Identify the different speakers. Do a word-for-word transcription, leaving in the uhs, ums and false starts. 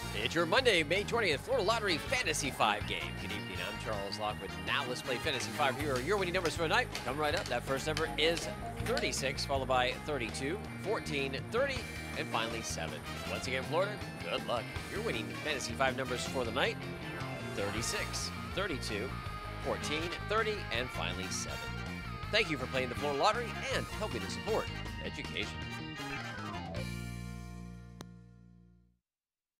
Speaker 1: It's your Monday, May twentieth, Florida Lottery Fantasy five game. Good evening, I'm Charles Lockwood. Now let's play Fantasy five. Here are your winning numbers for tonight. Come right up. That first number is thirty-six, followed by thirty-two, fourteen, thirty, and finally seven. Once again, Florida, good luck. Your winning Fantasy five numbers for the night, thirty-six, thirty-two, fourteen, thirty, and finally seven. Thank you for playing the Florida Lottery and helping to support education.